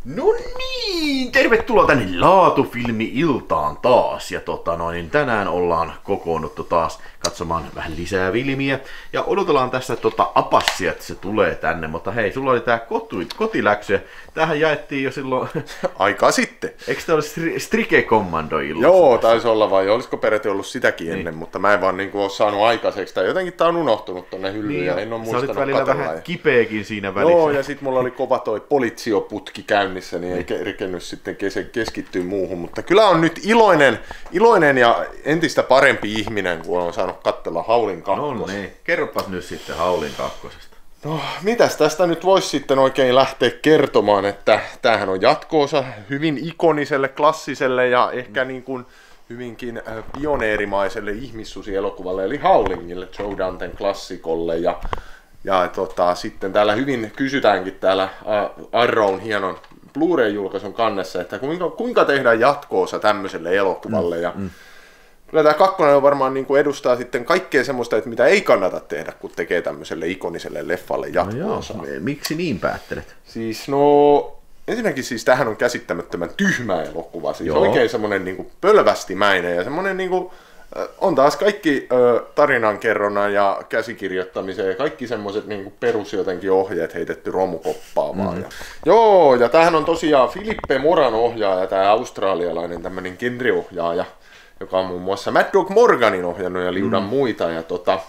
No niin, tervetuloa tänne Laatufilmi-iltaan taas. Ja niin tänään ollaan kokoonnuttu taas katsomaan vähän lisää filmiä. Ja odotellaan tässä apassia, että se tulee tänne. Mutta hei, sulla oli tää kotiläksy. Tämähän jaettiin jo silloin... Aikaa sitten. Eikö tämä ole Strike Commando illassa? Joo, taisi olla vai olisiko peräti ollut sitäkin ennen, mutta mä en vaan ole saanut aikaiseksi. Tai jotenkin tää on unohtunut tonne hyllyyn ja en ole muistanut katella. Sä olit välillä vähän kipeäkin siinä välissä. Joo, ja sit mulla oli kova toi politsioputki käynnissä, niin ei rikennyt sitten keskittyä muuhun. Mutta kyllä on nyt iloinen ja entistä parempi ihminen, kun on saanut katsella Howlin kakkosta. No niin, kerropas nyt sitten Howlin kakkosesta. No, mitäs tästä nyt voisi sitten oikein lähteä kertomaan, että tämähän on jatkoosa hyvin ikoniselle, klassiselle ja ehkä niin kuin hyvinkin pioneerimaiselle ihmissusielokuvalle, eli Howlingille, Joe Danten klassikolle. Ja sitten täällä hyvin kysytäänkin täällä Arrown hienon Blu-ray-julkaisun kannessa, että kuinka tehdään jatkoosa tämmöiselle elokuvalle. Ja kyllä tämä kakkonen on varmaan niin kuin edustaa sitten kaikkea semmoista, että mitä ei kannata tehdä, kun tekee tämmöiselle ikoniselle leffalle jatkoosa. No miksi niin päättelet? Siis ensinnäkin siis tämähän on käsittämättömän tyhmä elokuva, siis oikein semmoinen niin kuin pölvästimäinen ja semmoinen niin kuin, on taas kaikki tarinankerronnan ja käsikirjoittamisen ja kaikki semmoiset niin kuin perus jotenkin ohjeet heitetty romukoppaamaan. Ja tämähän on tosiaan Philippe Moran ohjaaja, tämä australialainen tämmöinen genreohjaaja, joka on muun muassa Mad Dog Morganin ohjannut ja liudan muita. Ja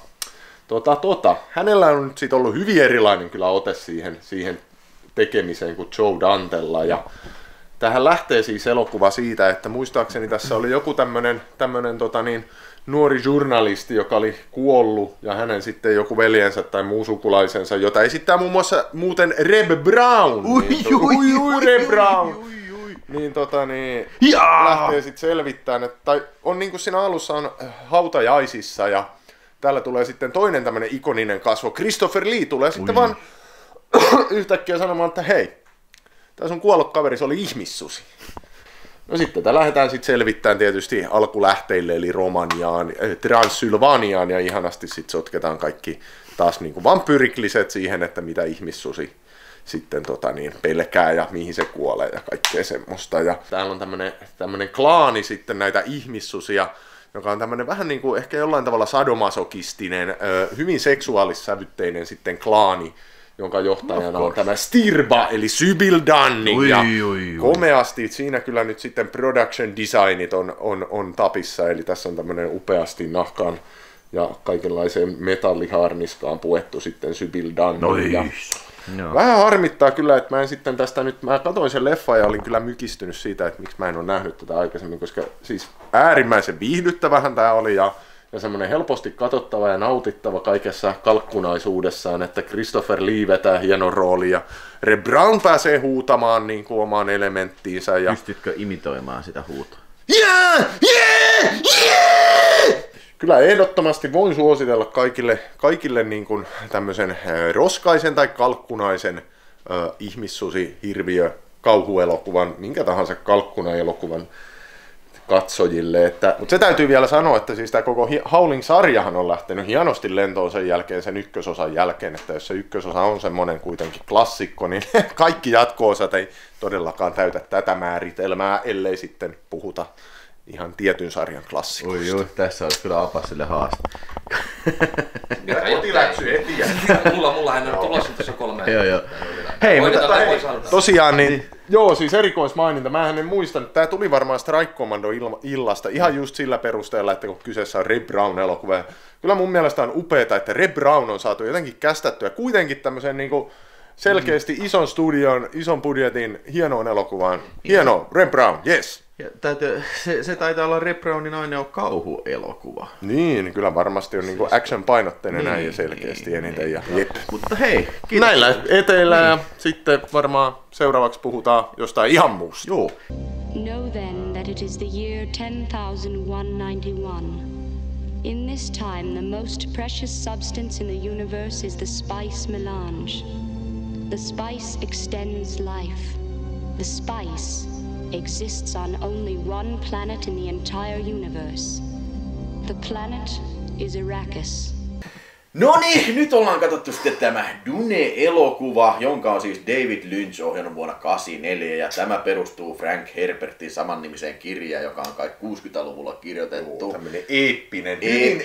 hänellä on nyt sitten ollut hyvin erilainen kyllä ote siihen tekemiseen kuin Joe Dantella. Ja tähän lähtee siis elokuva siitä, että muistaakseni tässä oli joku tämmönen nuori journalisti, joka oli kuollut, ja hänen sitten joku veljensä tai muu sukulaisensa, jota esittää muun muassa muuten Reb Brown. Reb Brown. Lähtee sitten selvittämään, tai on niin kuin siinä alussa on hautajaisissa, ja täällä tulee sitten toinen tämmöinen ikoninen kasvo, Christopher Lee tulee sitten vaan yhtäkkiä sanomaan, että hei, tää sun kuollut kaveri, se oli ihmissusi. No sitten lähdetään sitten selvittämään tietysti alkulähteille, eli Romaniaan, Transylvaniaan, ja ihanasti sitten sotketaan kaikki taas niin kuin vampyrikliset siihen, että mitä ihmissusi sitten pelkää ja mihin se kuolee ja kaikkea semmoista. Ja täällä on tämmönen klaani sitten näitä ihmissusia, joka on tämmönen vähän niin kuin ehkä jollain tavalla sadomasokistinen, hyvin seksuaalissävytteinen sitten klaani, jonka johtajana on tämä Stirba, eli Sybil Dunning. Ja komeasti, siinä kyllä nyt sitten production designit on tapissa, eli tässä on tämmönen upeasti nahkaan ja kaikenlaiseen metalliharniskaan puettu sitten Sybil Dunning. No. Vähän harmittaa kyllä, että mä en sitten tästä nyt, mä katsoin sen leffan ja olin kyllä mykistynyt siitä, että miksi mä en ole nähnyt tätä aikaisemmin, koska siis äärimmäisen viihdyttävähän tää oli ja semmoinen helposti katsottava ja nautittava kaikessa kalkkunaisuudessaan, että Christopher Lee vetää hienon roolin ja Reb Brown pääsee huutamaan niin kuin omaan elementtiinsä. Ja... Pystytkö imitoimaan sitä huutoa? Kyllä ehdottomasti voin suositella kaikille niin kuin tämmöisen roskaisen tai kalkkunaisen ihmissusi, hirviö, kauhuelokuvan, minkä tahansa kalkkuna-elokuvan katsojille. Mutta se täytyy vielä sanoa, että siis tämä koko Howling-sarjahan on lähtenyt hienosti lentoon sen jälkeen, sen ykkösosan jälkeen, että jos se ykkösosa on semmoinen kuitenkin klassikko, niin kaikki jatko-osat ei todellakaan täytä tätä määritelmää, ellei sitten puhuta ihan tietyn sarjan klassikoista. Oi, tässä olisi kyllä Apasille haaste. Kotiläksy heti. Mulla ei ole tulossa tuossa 3. Joo. Hei, mutta tosiaan niin, joo, siis erikoismaininta. Mähän en muistanut, tää tuli varmaan Strike Commando illasta ihan just sillä perusteella, että kun kyseessä on Reb Brown elokuva. Kyllä mun mielestä on upeeta, että Reb Brown on saatu jotenkin kästettyä kuitenkin tämmöisen niinku selkeästi ison studion, ison budjetin hienoon elokuvaan. Hieno, Reb Brown, yes. Ja se taitaa olla Reb Brownin ainoa kauhuelokuva. Niin, kyllä varmasti on niinku action-painotteinen näin ja selkeästi eniten. Ja mutta hei, kiitos. Näillä eteillä ja sitten varmaan seuraavaksi puhutaan jostain ihan muusta. Joo. Know then that it is the year 10,191. In this time the most precious substance in the universe is the spice melange. The spice extends life. The spice exists on only one planet in the entire universe. The planet is Arrakis. No niin, nyt ollaan katsottu sitten tämä Dune-elokuva, jonka on siis David Lynch ohjannut vuonna 1984, ja tämä perustuu Frank Herbertin samannimiseen kirjaan, joka on kai 60-luvulla kirjoitettu. Tämmönen eeppinen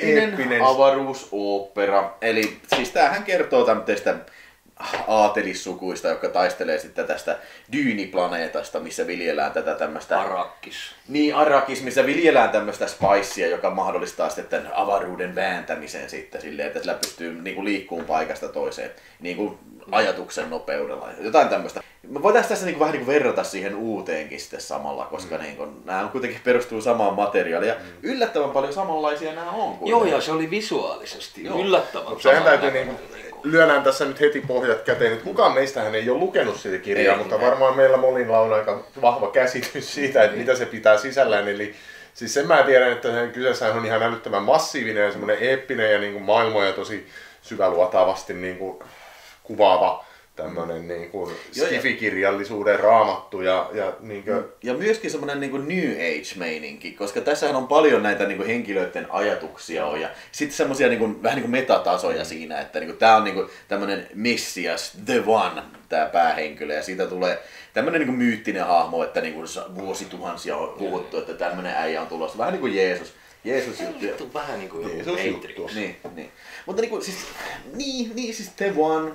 avaruusooppera. Eli siis tämähän kertoo tämmöistä aatelissukuista, jotka taistelee sitten tästä Dyyni-planeetasta, missä viljellään tätä tämmöistä... Arrakis. Niin, Arrakis, missä viljellään tämmöistä spicea, joka mahdollistaa sitten tämän avaruuden vääntämisen sitten silleen, että sillä pystyy niinku liikkumaan paikasta toiseen niinku ajatuksen nopeudella. Jotain tämmöistä. Me voitaisiin tässä niinku vähän niinku verrata siihen uuteenkin sitten samalla, koska niinku, nämä kuitenkin perustuu samaan materiaaliin. Ja yllättävän paljon samanlaisia nämä on. Joo, ja se oli visuaalisesti yllättävän. Sehän täytyy lyödään tässä nyt heti pohjat käteen. Nyt kukaan meistähän ei ole lukenut sitä kirjaa, mutta varmaan meillä molilla on aika vahva käsitys siitä, että mitä se pitää sisällään. Eli siis sen mä tiedän, että kyseessä on ihan älyttömän massiivinen ja semmoinen eeppinen ja niin kuin maailmoja tosi syväluotaavasti niin kuin kuvaava tämmöinen niin kuin skifikirjallisuuden raamattu ja niin kuin... Ja myöskin semmoinen niin kuin New Age-meininki, koska tässähän on paljon näitä niin kuin henkilöiden ajatuksia ja sitten semmoisia niin kuin, vähän niin kuin metatasoja siinä, että niin kuin, tää on niin kuin tämmöinen Messias, the one, tää päähenkilö, ja siitä tulee tämmöinen niin kuin myyttinen hahmo, että niin kuin vuosituhansia on puhuttu, että tämmöinen äijä on tulossa, vähän niin kuin Jeesus. Jeesus-juttu. Vähän niin kuin Jeesus-juttu. Niin. Mutta niinku siis, siis The One,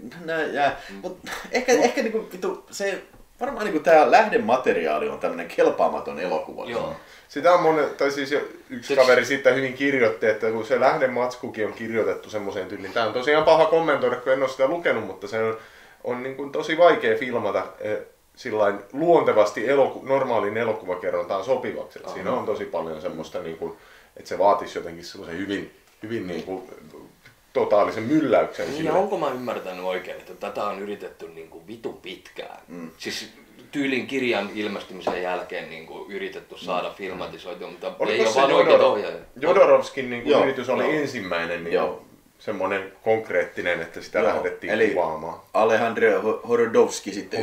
mutta ehkä niinku se, varmaan niinku tää lähdemateriaali on tämmönen kelpaamaton elokuva. Joo. Sitä on yksi kaveri siitä hyvin kirjoitti, että kun se lähdematskukin on kirjoitettu semmoiseen tyyliin. Tää on tosiaan paha kommentoida, kun en ole sitä lukenut, mutta se on niin kuin tosi vaikea filmata sillain luontevasti normaalin elokuvakerrontaan sopivaksi. Siinä on tosi paljon semmoista, niin kuin, että se vaatisi jotenkin semmoisen hyvin niin kuin, totaalisen mylläyksen. Niin, ja onko mä ymmärtänyt oikein, että tätä on yritetty niin kuin vitun pitkään? Siis tyylin kirjan ilmestymisen jälkeen niin kuin yritetty saada filmatisoitua, mutta ei ole vaan oikein ohjaaja. Jodorovskin niin kuin yritys oli ensimmäinen. Niin semmoinen konkreettinen, että sitä lähdettiin kuvaamaan. Alejandro Hodorowski sitten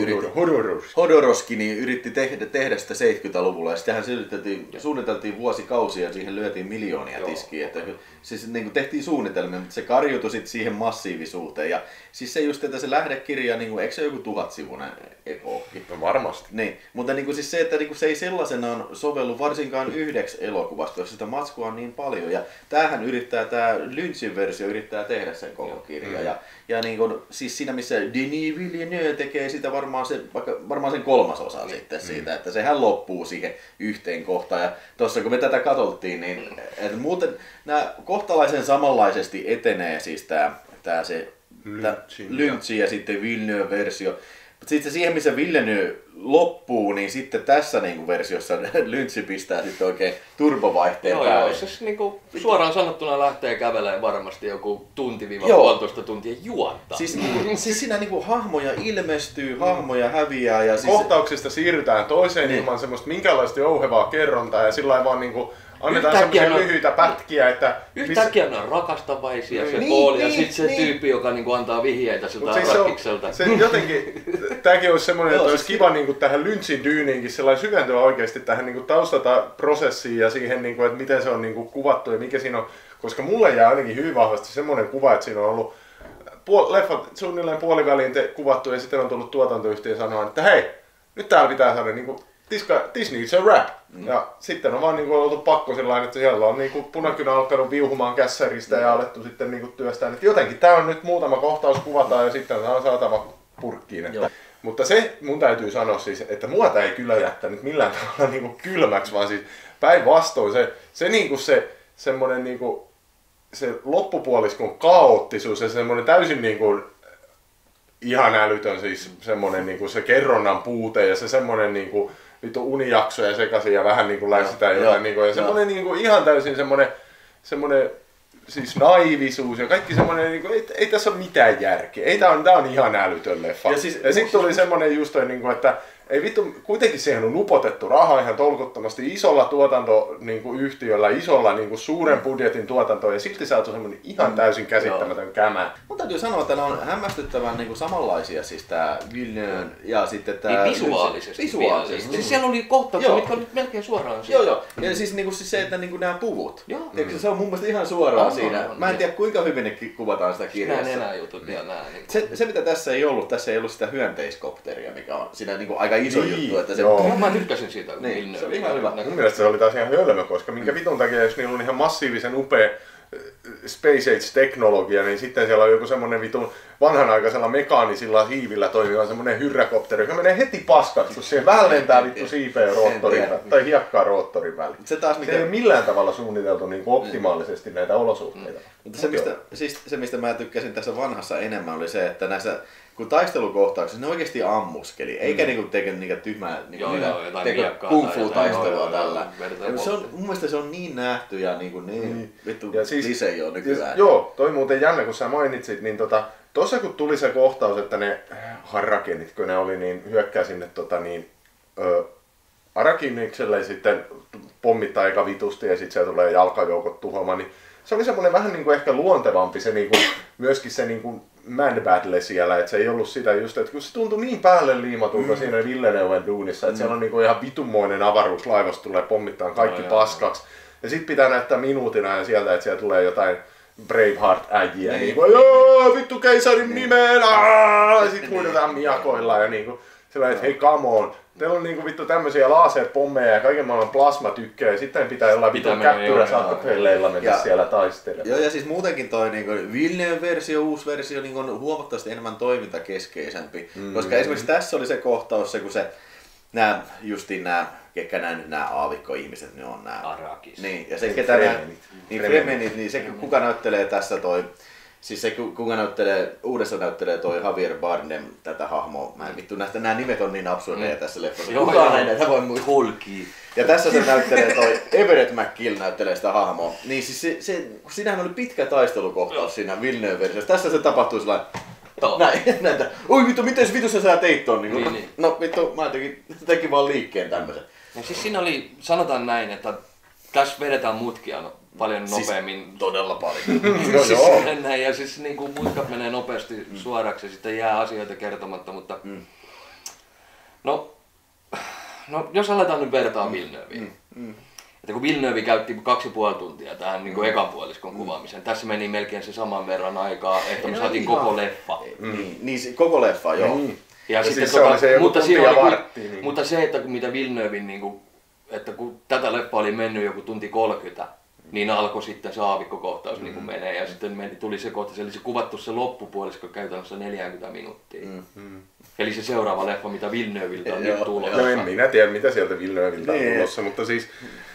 yritti tehdä sitä 70-luvulla ja sitähän suunniteltiin vuosikausia ja siihen lyötiin miljoonia tiskiin. Että siis niin kuin tehtiin suunnitelmia, mutta se karjutui sitten siihen massiivisuuteen. Ja siis se just, että se lähdekirja, niin kuin, eikö se joku 1000-sivuinen epokki? No varmasti. Niin, mutta niin kuin siis se, että niin kuin se ei sellaisenaan sovellu varsinkaan yhdeksi elokuvasta, koska sitä matskua on niin paljon. Ja tämähän tämä Lynchin versio yrittää tehdä sen koko kirja. Ja niin kuin, siis siinä missä Denis Villeneuve tekee sitä varmaan sen kolmasosa sitten siitä, että sehän loppuu siihen yhteen kohtaan. Ja tuossa kun me tätä katsottiin, niin että muuten nämä kohtalaisen samanlaisesti etenee siis tämä Lynchin ja sitten Villeneuve-versio. Sitten siihen, missä Villeneuve loppuu, niin sitten tässä niinku versiossa Lynch pistää sitten oikein turbovaihteen päälle. Joo, siis niinku suoraan sanottuna lähtee kävelemään varmasti joku tunti-puolitoista tuntia juonta. Siis siinä niinku hahmoja ilmestyy, hahmoja häviää. Ja kohtauksista siirrytään toiseen ilman semmoista minkälaista jouhevaa kerrontaa ja sillä vaan niinku annetaan semmoisia lyhyitä pätkiä, että... Yhtäkkiä ne on rakastavaisia se Paul ja sitten se tyyppi, joka niinku antaa vihjeitä siltä Arrakikselta. Se jotenkin, tämäkin olisi semmoinen, että olisi kiva niinku tähän Lynchin Dyyniinkin sellainen syventyä oikeasti tähän niinku taustata-prosessiin ja siihen, niinku, että miten se on niinku kuvattu ja mikä siinä on. Koska mulle jää ainakin hyvin vahvasti semmoinen kuva, että siinä on ollut leffat suunnilleen puoliväliin kuvattu ja sitten on tullut tuotantoyhtiö sanoa, että hei, nyt täällä pitää saada niinku this needs a rap. Ja sitten on vaan niinku oltu pakko sellainen, että siellä on niinku punakynä alkanut viuhumaan kässäristä ja alettu sitten niinku työstään, että jotenkin tää on nyt muutama kohtaus kuvataan ja sitten tää on saatava purkkiin. Että. Mutta se mun täytyy sanoa siis, että mua tää ei kyllä jättänyt millään tavalla niinku kylmäksi, vaan siis päinvastoin se niinku se semmonen niinku se loppupuoliskon kaoottisuus ja semmonen täysin niinku ihan älytön siis semmonen niinku se kerronnan puute ja se semmonen niinku vittu unijaksoja sekaisin ja vähän niinku läksitään jotain niinku ja semmonen niinku ihan täysin semmonen siis naivisuus ja kaikki semmonen niinku ei tässä ole mitään järkeä. Tää on ihan älytön leffa. Ja sitten tuli semmonen just toi niinku että ei vittu, kuitenkin siihen on upotettu rahaa ihan tolkuttomasti isolla tuotantoyhtiöllä, isolla suuren budjetin tuotantoa ja silti saatu semmoinen ihan täysin käsittämätön kämä. Mun täytyy sanoa, että nämä on hämmästyttävän samanlaisia, siis tää Villeneuve ja sitten tää... Niin visuaalisesti. Siis siellä oli kohtauksia, mitkä oli melkein suoraan siitä. Joo. Ja siis se, että nämä puvut. Tiedätkö, se on mun mielestä ihan suoraan siinä. Mä en tiedä kuinka hyvin ne kuvataan sitä kirjassa. Näin enää jutut ja nää. Se mitä tässä ei ollut sitä hyönteiskopteria, mikä on siinä aika iso juttu. Että se... Mä tykkäsin siitä. Niin, se oli ihan hyvä. Mun mielestä se oli taas ihan hölmö, koska minkä vitun takia, jos niillä on ihan massiivisen upea Space Age-teknologia, niin sitten siellä on joku semmonen vitun vanhanaikaisella mekaanisilla hiivillä toimiva semmonen hyrräkopteri, joka menee heti paskaksi, kun siihen vähän lentää vittu siipeä roottorin tai hiekkaa roottorin väliin. Se ei ole millään tavalla suunniteltu niin optimaalisesti näitä olosuhteita. Mutta se, mistä mä tykkäsin tässä vanhassa enemmän, oli se, että näissä kun taistelukohtauksessa ne oikeasti ammuskeli, eikä teke niitä tyhmää kung-fu-taistelua tällä. Mun mielestä se on niin nähty ja niin vittu lisei jo nykyään. Joo, toi muuten jännä, kun sä mainitsit, niin tossa kun tuli se kohtaus, että ne Harrakenit, kun ne oli, niin hyökkää sinne Arakinikselle sitten pommittaa eka vitusti ja sitten siellä tulee jalkajoukot tuhoamaan, niin se oli semmoinen vähän niin kuin ehkä luontevampi se niin kuin, myöskin se niin kuin man battle siellä, että se ei ollut sitä just, että kun se tuntui niin päälle liimatulta siinä Villeneuven duunissa, että siellä on niin kuin ihan vitunmoinen avaruuslaivas tulee pommittaa kaikki paskaksi. Ja sit pitää näyttää minuutina ja sieltä, että siellä tulee jotain Braveheart-äjiä, niin kuin vittu keisarin nimeen, ja sit huidetaan miakoilla ja niinku sellainen, että hei come on. Teillä on niinku vittu tämmösiä laserpommeja ja kaiken maailman plasmatykkejä ja sitten pitää jollain vittu käppyräsakkopeilleilla mennä siellä taistelemaan. Joo ja siis muutenkin toi niinku Villeneuve-versio, uusi versio niinku on huomattavasti enemmän toimintakeskeisempi. Koska esimerkiksi tässä oli se kohtaus, se kun se ketkä nää aavikkoihmiset ne on nää. Arrakis. Niin, ja se ketä Fremenit, niin se kuka näyttelee tässä toi. Siis se, kuka uudessa näyttelee toi Javier Bardem tätä hahmoa. Mä en vittu, nämä nimet on niin absurdeja tässä leffassa. Kukaan ei näitä voi muistaa. Ja tässä se näyttelee toi Everett McGill näyttelee sitä hahmoa. Niin siis siinähän oli pitkä taistelukohtaus siinä Villeneuve-versiossa. Tässä se tapahtui sellainen näin. Oi vittu, miten vittu sä teit ton? Niin. No vittu, mä tekin vaan liikkeen tämmösen. Ja siis siinä oli, sanotaan näin, että tässä vedetään mutkia paljon nopeammin. Siis todella paljon. Ja siis niin kuin mutkat menee nopeasti suoraksi ja sitten jää asioita kertomatta, mutta no jos aletaan nyt vertaa Villeneuviin. Että kun Villeneuve käytti 2,5 tuntia tähän niin kuin ekan puoliskon kuvaamiseen, tässä meni melkein se saman verran aikaa, että me saatiin koko leffa. Niin, koko leffa, joo. Ja sitten siis se mutta se, että mitä Villeneuven niin että kun tätä leffa oli mennyt joku tunti 30, niin alkoi sitten se aavikkokohtaus niin kuin menee ja sitten tuli se kohta, se oli se kuvattu se loppupuolisko käytännössä 40 minuuttia. Eli se seuraava leffa, mitä Villeneuviltä on nyt tulossa. No en minä tiedä, mitä sieltä Villeneuviltä on tulossa, mutta siis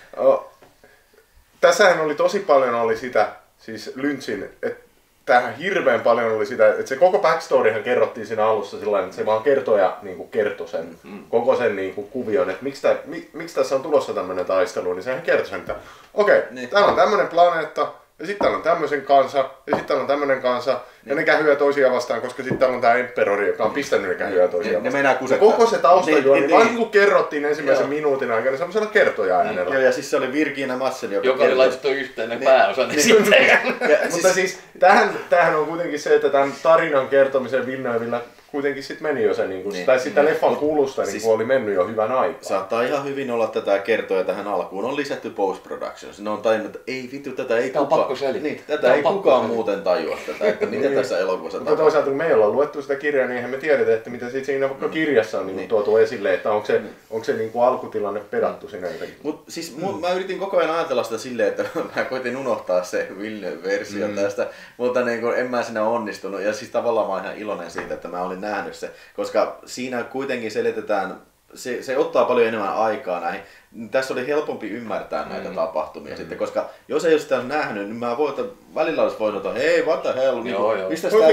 tässähän oli tosi paljon sitä, siis Lynchin, että tähän hirveän paljon oli sitä, että se koko backstoryhan kerrottiin siinä alussa sillä että se vaan kertoja niin kertoi sen koko sen niin kuin kuvion, että miksi tässä on tulossa tämmöinen taistelu, niin sehän kertoi sen, että okei, täällä on tämmöinen planeetta, ja sitten täällä on tämmöisen kansa, ja sitten täällä on tämmöinen kansa, ja ne kähyä toisiaan vastaan, koska sitten täällä on tää Emperori, joka on pistänyt ne kähyä toisiaan vastaan. Koko se taustajuoni, vaan kun kerrottiin ensimmäisen minuutin aikana semmoisella kertoja-äänellä. Joo, ja siis se oli Virginia Madsen, joka oli laitettu yhteen pääosan sitten. Mutta siis tämähän on kuitenkin se, että tämän tarinan kertomisen Villeneuveillä kuitenkin sit meni jo se, tai sitä leffan kulusta siis, oli mennyt jo hyvän aikaa. Saattaa ihan hyvin olla tätä kertoja tähän alkuun. On lisätty post-production. Ne on tajunnut, että ei vittu, tätä ei kukaan muuten tajua tätä, että mitä tässä elokuvassa tapahtuu. Mutta toisaalta kun me ei olla luettu sitä kirjaa, niin eihän me tiedetä, että mitä siinä kirjassa on tuotu esille, että onko se alkutilanne pedattu siinä jotenkin. Mut siis mä yritin koko ajan ajatella sitä silleen, että mä koitin unohtaa se Villeneuve-versio tästä, mutta en mä siinä onnistunut. Ja siis tavallaan mä oon ihan iloinen siitä, että mä olin nähnyt se, koska siinä kuitenkin selitetään, se ottaa paljon enemmän aikaa näihin. Tässä oli helpompi ymmärtää näitä tapahtumia sitten, koska jos ei ole sitä nähnyt, niin mä välillä olisi voinut sanoa, hei, what the hell, mistä sitä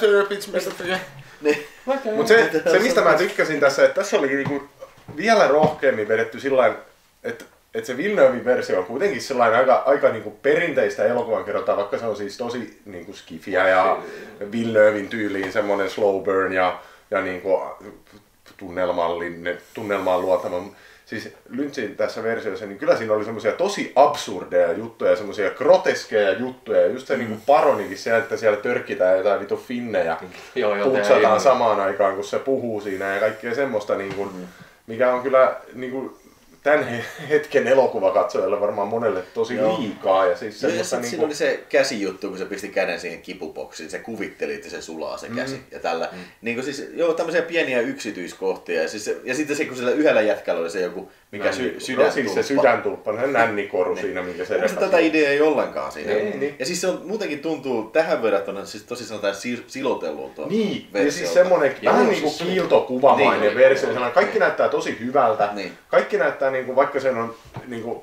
Mutta se, mistä mä tykkäsin tässä, että tässä oli niinku vielä rohkeammin vedetty sillain, että se Villeneuven versio on kuitenkin sellainen aika niinku perinteistä elokuvan kerrotaan, vaikka se on siis tosi niinku skifiä ja Villeneuven tyyliin semmoinen slow burn ja niinku tunnelmaan luotama. Siis Lynchin tässä versiossa, niin kyllä siinä oli semmoisia tosi absurdeja juttuja, semmoisia groteskeja juttuja. Ja just se niinku paronikin siellä, että siellä törkkitään jotain vittu finnejä. Putsataan samaan aikaan, kun se puhuu siinä ja kaikkea semmoista, niinku, mikä on kyllä niinku, tämän hetken elokuvakatsojalle varmaan monelle tosi liikaa. Ja siis siinä oli se käsijuttu, kun se pisti käden siihen kipuboksiin, se kuvitteli, että se sulaa se käsi ja tällä. Niin siis, tämmöisiä pieniä yksityiskohtia. Ja sitten se, kun sillä yhdellä jätkällä oli se joku, mikä sydäntulppa. Siis se sydäntulppa, se nännikoru siinä, minkä se repäsi. Tätä ideaa ei ollenkaan siinä. Niin. Ja siis se on, muutenkin tuntuu tähän verrattuna siis tosi sanotaan silotellulta. Niin, ja siis semmoinen vähän niin kuin kiiltokuvamainen versio. Kaikki näyttää tosi hyvältä. Kaikki näyttää niin kuin, vaikka sen on niin kuin,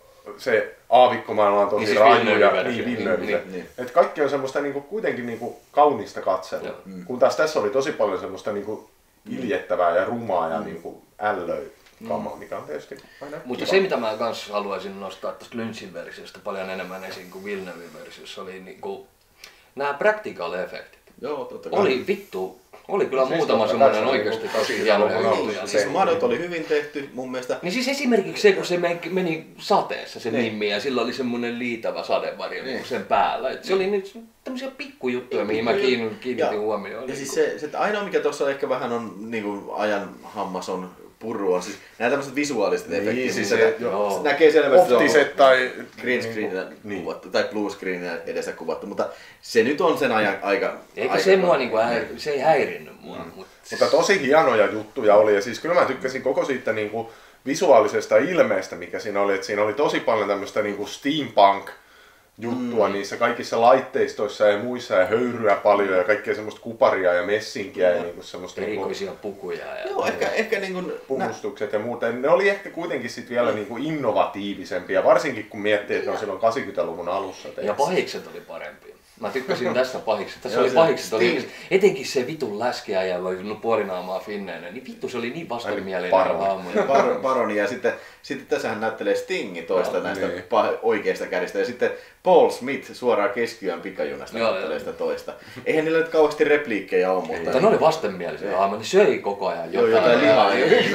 se aavikkomaailma on tosi siis raju ja Villeneuve. Että kaikki on semmoista niin kuin, kuitenkin niin kuin, kaunista katselua. Kun taas tässä oli tosi paljon semmoista niin kuin, iljettävää ja rumaa ja niin kuin, kamaa, mikä on tietysti aina Mutta kiva. se, mitä mä kans haluaisin nostaa tästä Lynchin versiosta paljon enemmän esiin kuin Villeneuven versiossa, oli niinku nämä practical effectit. Joo, totta kai. Oli kyllä siis muutama semmoinen oikeasti tosi hienoja juttuja. Siis madot oli hyvin tehty mun mielestä. Niin siis esimerkiksi se, kun se meni sateessa se Mimmi ja sillä oli semmoinen liitävä sadevarjo sen päällä. Et se oli nyt tämmöisiä pikkujuttuja, mihin mä kiinnitin huomioon. Ja siis se ainoa mikä tuossa ehkä vähän on niinku ajan hammas on purru on siis nämä tämmöiset visuaaliset efektit. Siis se näkee selvästi optiset tai green screenillä kuvattu tai blue screenillä edessä kuvattu, mutta se nyt on sen aika. Eikä se mua niinku se ei häirinnyt mua. Mutta tosi hienoja juttuja oli ja siis kyllä mä tykkäsin koko siitä niinku visuaalisesta ilmeestä, mikä siinä oli, että siinä oli tosi paljon tämmöistä niinku steampunk juttua niissä kaikissa laitteistoissa ja muissa ja höyryä paljon ja kaikkea semmoista kuparia ja messinkiä ja niinku semmoista erikoisia pukuja ja joo, ehkä niinku puhustukset ja muuta. Ne oli ehkä kuitenkin sit vielä niinku innovatiivisempia, varsinkin kun miettii, että ne on silloin 80-luvun alussa tehty. Ja pahikset oli parempia. Mä tykkäsin tästä pahikset. Tässä oli pahikset, etenkin se vitun läskeäjällä oli puolinaamaa finneenä, niin vittu se oli niin vastenmielinen hahmo. Baroni ja sitten tässähän näyttelee Stingi toista näistä oikeista kädistä ja sitten Paul Smith suoraan Keskiyön pikajunasta näyttelee sitä toista. Eihän niillä nyt kauheasti repliikkejä ole, mutta ne oli vastenmielisiä hahmoja, ne söi koko ajan jotain lihaa.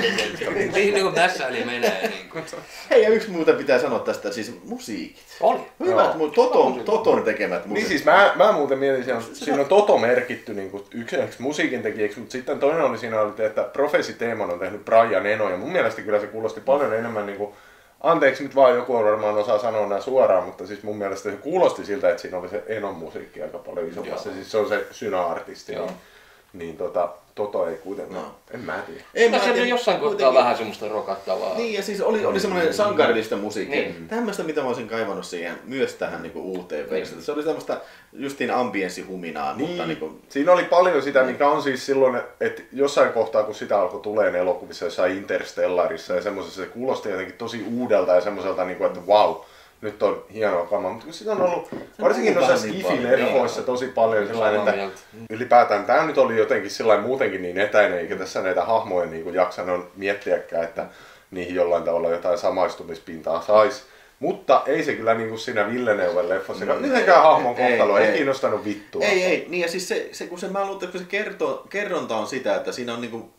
Niin kuin tässä eli menee. Hei, ja yksi muuta pitää sanoa tästä, siis musiikit. Oli. Hyvät, Toton tekemät musiikit. Niin siis mä muuten mietin, siinä on Toto merkitty niin yksi musiikin tekijäksi, mutta sitten toinen oli siinä, että Prophecy-teeman on tehnyt Brian Eno, ja mun mielestä kyllä se kuulosti paljon enemmän niin kuin, anteeksi nyt vaan joku varmaan osaa sanoa nämä suoraan, mutta siis mun mielestä se kuulosti siltä, että siinä oli se Enon musiikki aika paljon isommassa, siis se on se synä-artisti, niin Toto ei kuitenkaan, en mä tiedä. Se on jossain kohtaa vähän semmoista rokattavaa. Niin ja siis oli semmoinen sankarillista musiikkia. Tämmöistä mitä mä olisin kaivannut siihen, myös tähän niinku uuteen versioon. Se oli semmoista justiin ambienssihuminaa. Niin. Mutta niinku siinä oli paljon sitä, mikä on siis silloin, että jossain kohtaa kun sitä alkoi tulemaan elokuvissa jossain Interstellarissa ja semmoisessa se kuulosti jotenkin tosi uudelta ja semmoiselta, niinku, että wow. Nyt on hienoa kamaa, mutta sitä on ollut varsinkin noissa Skifi-leffoissa tosi paljon sellainen, että ylipäätään tämä nyt oli jotenkin sellainen muutenkin niin etäinen, eikä tässä näitä hahmoja niin jaksanut miettiäkään, että niihin jollain tavalla jotain samaistumispintaa saisi. Mutta ei se kyllä niin kuin siinä Villeneuven leffassa, mitenkään hahmon kohtalo ei kiinnostanut vittua. Ei, niin ja siis se kun mä luulen, että se kerronta on sitä, että siinä on niin kuin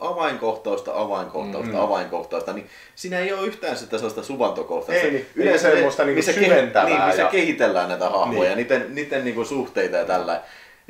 avainkohtausta, niin siinä ei ole yhtään sitä sellaista suvantokohtausta. Ei, niin, yleensä semmoista niin syventävää. Niin, missä kehitellään näitä hahmoja, niiden niin kuin suhteita ja tällä.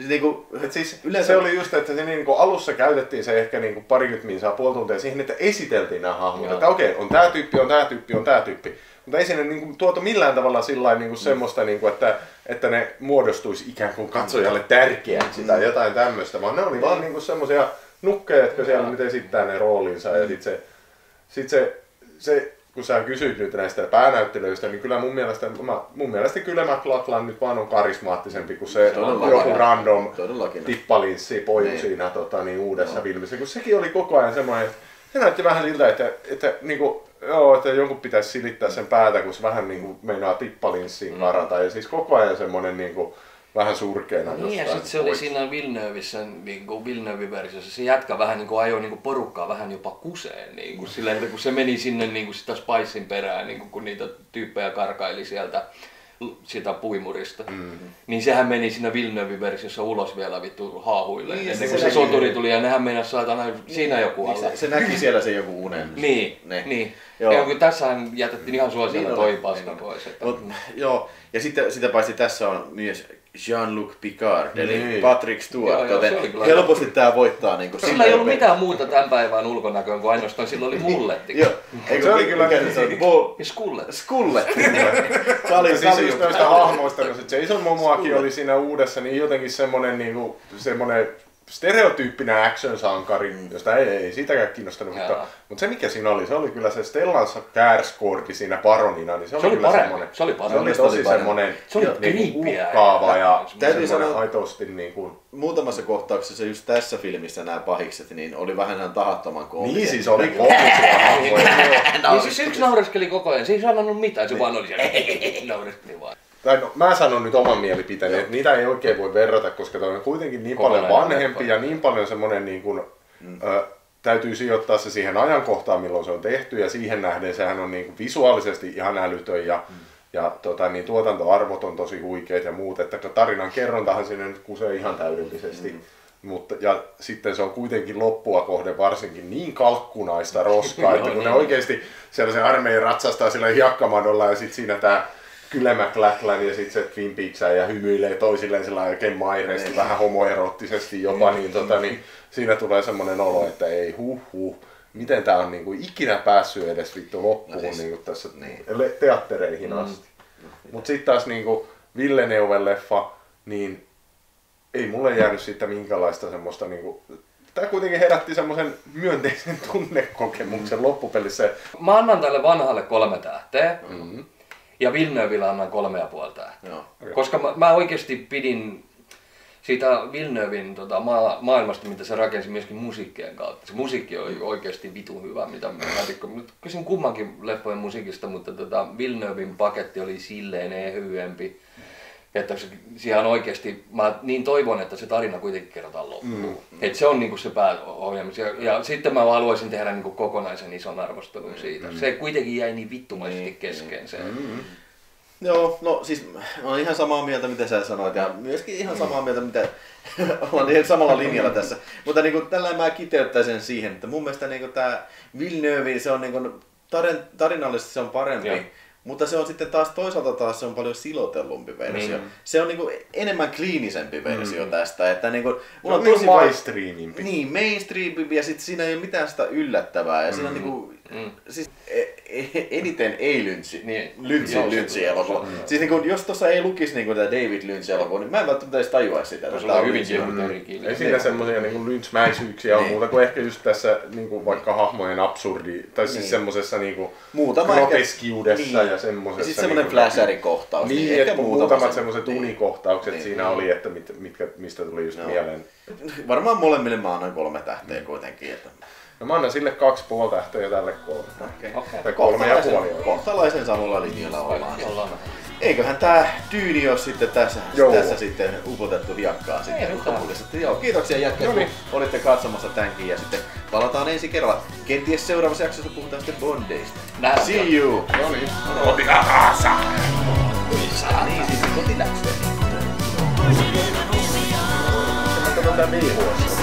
Se oli just, että se niinku alussa käytettiin se ehkä niinku parikymmentä minsaa puoli tuntia siihen, että esiteltiin nämä hahmot. Että okei, on tää tyyppi, on tää tyyppi, on tää tyyppi. Mutta ei sinne niinku tuotu millään tavalla sillain niinku semmoista, niinku, että ne muodostuisi ikään kuin katsojalle tärkeäksi tai jotain tämmöistä, vaan ne oli vaan niinku semmoisia nukkeja, jotka siellä nyt esittää ne roolinsa. Ja sit se kun sä kysyit nyt näistä päänäyttelijöistä, niin kyllä mun mielestä kyllä McLachlan nyt vaan on karismaattisempi kuin se joku random tippalinssi poju siinä uudessa filmissä, kun sekin oli koko ajan semmoinen, että se näytti vähän siltä, että jonkun pitäisi silittää sen päätä, kun se vähän niin kuin meinaa tippalinssiin karata, ja siis koko ajan semmoinen niin kuin vähän surkeena jostain. Niin ja sitten se oli siinä Villeneuvissä, niin Villeneuve-versiossa, se jätkä vähän niin kuin ajoi niin kuin porukkaa vähän jopa kuseen, niin kuin silleen, että kun se meni sinne niin kuin sitä Spicein perään, niin kuin, kun niitä tyyppejä karkaili sieltä sitä puimurista. Niin sehän meni siinä Villeneuve-versiossa ulos vielä vittu haahuille. Niin, ennen se kuin se näki. soturi tuli ja nehän meinas saatana siinä joku alla. Se näki siellä sen joku unen. Niin. Joo. Ja kun tässähän jätettiin ihan suosiolla Niin toi oli. paska pois. Että... Joo, ja sitten sitä paitsi tässä on myös Jean-Luc Picard, eli Niin. Patrick Stewart, Joo, joten se oli kyllä helposti tää voittaa niinku Sillä ei ollut mitään muuta tämän päivän ulkonäköön kuin ainoastaan sillä oli mulletti. Joo, Se oli kyllä Ja skullet. Skullet. Mutta siis just noista hahmoista, no se Jason Momoakin oli siinä uudessa, niin jotenkin semmonen niinku, semmonen stereotyyppinen action-sankari, josta ei siitäkään kiinnostanut, mutta se mikä siinä oli, se oli kyllä se Stellan Skarsgård siinä baronina, niin se oli kyllä parempi. semmonen, Se oli parempi. se oli tosi semmonen Se oli niinku creepyä uhkaava ja Täytyy semmonen sanoa- aitosti niinku... Muutamassa kohtauksessa just tässä filmissä nämä pahikset, niin oli vähän tahattoman koomisia. Niin siis oli koomisia hahmoja. Niin siis yksi naureskeli koko ajan, se ei sanonut mitään, se vaan oli siellä naureskeli vaan. Tai no, mä sanon nyt oman mielipiteeni, että niitä ei oikein voi verrata, koska toi on kuitenkin niin paljon Kokonainen vanhempi leffa. ja niin paljon semmonen niin kuin, täytyy sijoittaa se siihen ajankohtaan, milloin se on tehty, ja siihen nähden sehän on niin kuin visuaalisesti ihan älytön ja niin tuotantoarvot on tosi huikeat ja muut, että tarinan kerrontahan sinne nyt kusee ihan täydellisesti. Mutta, ja sitten se on kuitenkin loppua kohden varsinkin niin kalkkunaista roskaa, että kun ne oikeesti siellä se armeija ratsastaa sillä hiekkamadolla ja sitten siinä tää Kyle MacLachlan ja sitten se Twin Peaks ja hymyilee toisilleen sillä oikein maireesti, vähän homoeroottisesti jopa, niin siinä tulee semmonen olo, että ei miten tää on niinku ikinä päässyt edes vittu loppuun siis, niinku tässä teattereihin asti. Mut sit taas niinku Villeneuven leffa, niin ei mulle jäänyt siitä minkälaista semmoista niinku... Tää kuitenkin herätti semmoisen myönteisen tunnekokemuksen loppupelissä. Mä annan tälle vanhalle 3 tähteä. Ja Villeneuveille annan 3,5 tähteä. Joo. Koska mä oikeasti pidin siitä Villeneuven maailmasta, mitä se rakensi myöskin musiikkien kautta. Se musiikki oli oikeasti vitun hyvä, mitä mä kysyn kummankin leffojen musiikista, mutta Villeneuven paketti oli silleen ehyempi. Että siihen oikeasti, mä niin toivon, että se tarina kuitenkin kerrotaan loppuun. Että se on niinku se pääohjelmis. Ja sitten mä haluaisin tehdä niinku kokonaisen ison arvostelun siitä. Se kuitenkin jäi niin vittumaisesti kesken se. Joo, no siis mä olen ihan samaa mieltä mitä sä sanoit ja myöskin ihan samaa mieltä mitä ollaan ihan samalla linjalla tässä. Mutta niin kuin, tällä mä kiteyttäisin siihen, että mun mielestä niin tämä Villeneuve, se on niin kuin, tarinallisesti se on parempi. Joo. Mutta se on sitten taas toisaalta se on paljon silotellumpi versio. Se on niinku enemmän kliinisempi versio tästä, että niinku mulla on tosi mainstreamimpi. Niin, mainstreamimpi ja sitten siinä ei ole mitään sitä yllättävää ja siinä on niinku siis eniten ei Lynchin elokuva. Siis niinku jos tuossa ei lukisi niinku tätä David Lynch elokuvaa, niin mä en välttämättä edes tajua sitä. Se on hyvin kirjoitettu. Ei siinä semmoisia niinku lynchmäisyyksiä ole muuta kuin ehkä just tässä niinku vaikka hahmojen absurdi tai siis semmosessa niinku groteskiudessa ja semmosessa. Ja sitten semmoinen flasheri-kohtaus. Niin, että muutamat semmoiset unikohtaukset siinä oli, että mistä tuli just mieleen. Varmaan molemmille mä annan 3 tähteä kuitenkin. Että... No mä annan sille 2,5 tähteä ja tälle 3. Tai 3,5. Kohtalaisen samalla linjalla ollaan. Eiköhän tää Dyyni ole sitten tässä sitten upotettu hiekkaan sitten lopullisesti. Joo, kiitoksia jätkät, kun olitte katsomassa tämänkin ja sitten palataan ensi kerralla. Kenties seuraavassa jaksossa puhutaan sitten Bondeista. See you! No niin, kotiläksä! Niin, siis kotiläksä. Mä katson tää VHS.